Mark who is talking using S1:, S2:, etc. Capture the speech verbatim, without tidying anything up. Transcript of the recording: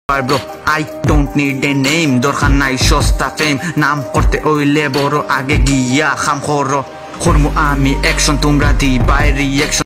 S1: Bro, I don't need a name, দরকার নাই সস্তা ফেম, নাম করতে হইলে বড় আগে গিয়া খাম খরো, করমু আমি অ্যাকশন তোমরা দিবাই রিঅ্যাকশন।